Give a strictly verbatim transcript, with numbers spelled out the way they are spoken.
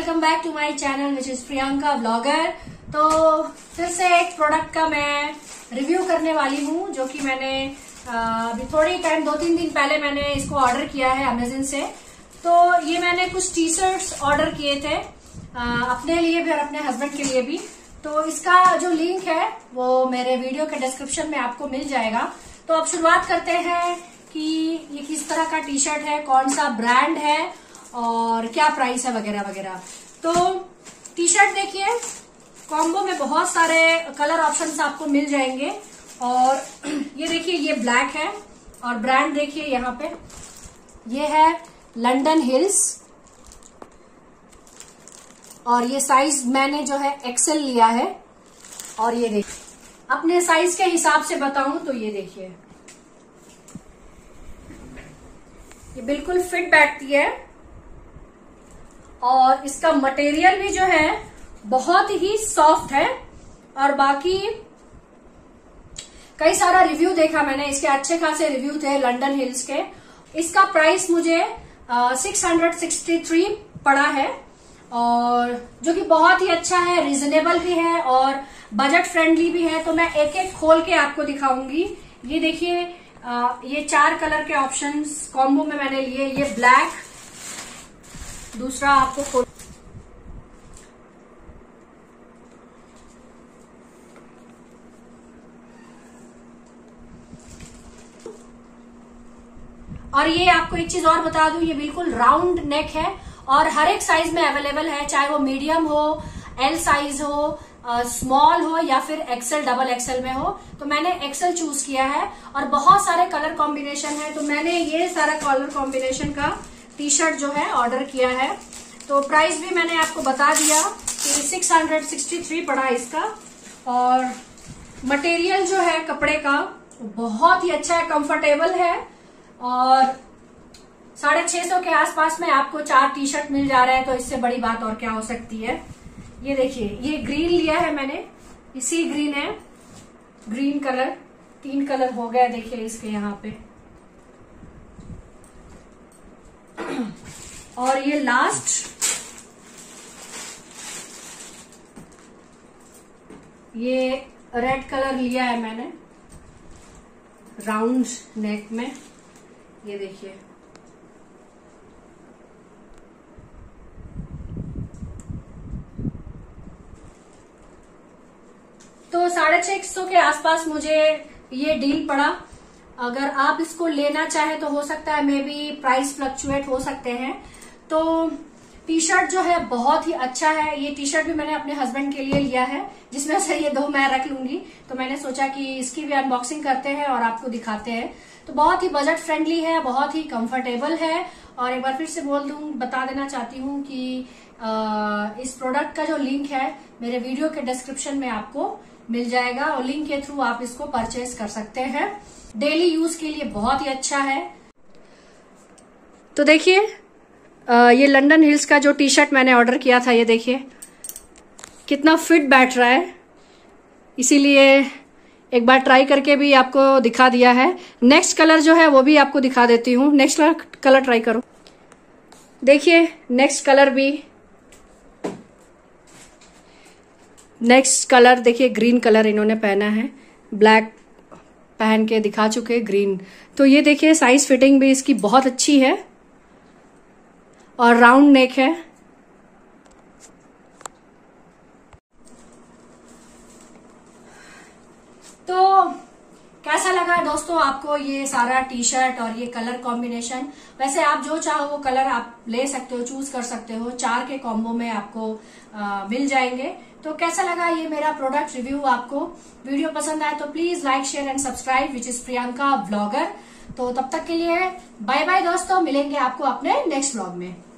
Welcome back to my channel which is Priyanka blogger. तो फिर से एक प्रोडक्ट का मैं रिव्यू करने वाली हूँ, जो कि मैंने अभी थोड़ी टाइम दो तीन दिन पहले मैंने इसको ऑर्डर किया है अमेजन से। तो ये मैंने कुछ टी शर्ट्स ऑर्डर किए थे अपने लिए भी और अपने हस्बैंड के लिए भी। तो इसका जो लिंक है वो मेरे वीडियो के डिस्क्रिप्शन में आपको मिल जाएगा। तो अब शुरुआत करते हैं कि ये किस तरह का टी शर्ट है, कौन सा ब्रांड है और क्या प्राइस है वगैरह वगैरह। तो टी शर्ट देखिए, कॉम्बो में बहुत सारे कलर ऑप्शंस आपको मिल जाएंगे। और ये देखिए, ये ब्लैक है और ब्रांड देखिए यहाँ पे, ये है लंदन हिल्स और ये साइज मैंने जो है एक्सेल लिया है। और ये देखिए, अपने साइज के हिसाब से बताऊं तो ये देखिए, ये बिल्कुल फिट बैठती है और इसका मटेरियल भी जो है बहुत ही सॉफ्ट है। और बाकी कई सारा रिव्यू देखा मैंने, इसके अच्छे खासे रिव्यू थे लंदन हिल्स के। इसका प्राइस मुझे सिक्स हंड्रेड सिक्सटी थ्री पड़ा है, और जो कि बहुत ही अच्छा है, रिजनेबल भी है और बजट फ्रेंडली भी है। तो मैं एक एक खोल के आपको दिखाऊंगी। ये देखिए, ये चार कलर के ऑप्शंस कॉम्बो में मैंने लिए। ये ब्लैक, दूसरा आपको खोल, और ये आपको एक चीज और बता दूं, ये बिल्कुल राउंड नेक है और हर एक साइज में अवेलेबल है, चाहे वो मीडियम हो, एल साइज हो, स्मॉल uh, हो या फिर एक्सेल डबल एक्सेल में हो। तो मैंने एक्सेल चूज किया है और बहुत सारे कलर कॉम्बिनेशन है। तो मैंने ये सारा कलर कॉम्बिनेशन का टी शर्ट जो है ऑर्डर किया है। तो प्राइस भी मैंने आपको बता दिया कि सिक्स हंड्रेड सिक्सटी थ्री पड़ा इसका। और मटेरियल जो है कपड़े का बहुत ही अच्छा है, कंफर्टेबल है और साढ़े छह सौ के आसपास में आपको चार टी शर्ट मिल जा रहे हैं। तो इससे बड़ी बात और क्या हो सकती है। ये देखिए, ये ग्रीन लिया है मैंने, इसी ग्रीन है, ग्रीन कलर, तीन कलर हो गया देखिए इसके यहाँ पे। और ये लास्ट, ये रेड कलर लिया है मैंने, राउंड नेक में। ये देखिए, तो साढ़े छह सौ के आसपास मुझे ये डील पड़ा। अगर आप इसको लेना चाहे तो हो सकता है, मे बी प्राइस फ्लक्चुएट हो सकते हैं। तो टी शर्ट जो है बहुत ही अच्छा है। ये टी शर्ट भी मैंने अपने हस्बैंड के लिए लिया है, जिसमें से ये दो मैं रख लूंगी। तो मैंने सोचा कि इसकी भी अनबॉक्सिंग करते हैं और आपको दिखाते हैं। तो बहुत ही बजट फ्रेंडली है, बहुत ही कंफर्टेबल है। और एक बार फिर से बोल दूं, बता देना चाहती हूँ कि आ, इस प्रोडक्ट का जो लिंक है मेरे वीडियो के डिस्क्रिप्शन में आपको मिल जाएगा और लिंक के थ्रू आप इसको परचेज कर सकते हैं। डेली यूज के लिए बहुत ही अच्छा है। तो देखिए, ये लंदन हिल्स का जो टी शर्ट मैंने ऑर्डर किया था, ये देखिए कितना फिट बैठ रहा है, इसीलिए एक बार ट्राई करके भी आपको दिखा दिया है। नेक्स्ट कलर जो है वो भी आपको दिखा देती हूँ। नेक्स्ट कलर ट्राई करो। देखिए, नेक्स्ट कलर भी, नेक्स्ट कलर देखिए, ग्रीन कलर इन्होंने पहना है, ब्लैक पहन के दिखा चुके, ग्रीन। तो ये देखिए, साइज फिटिंग भी इसकी बहुत अच्छी है और राउंड नेक है। तो कैसा लगा दोस्तों आपको ये सारा टी शर्ट और ये कलर कॉम्बिनेशन? वैसे आप जो चाहो वो कलर आप ले सकते हो, चूज कर सकते हो, चार के कॉम्बो में आपको आ, मिल जाएंगे। तो कैसा लगा ये मेरा प्रोडक्ट रिव्यू? आपको वीडियो पसंद आए तो please like share and subscribe which is Priyanka blogger. तो तब तक के लिए बाय बाय दोस्तों, मिलेंगे आपको अपने नेक्स्ट ब्लॉग में।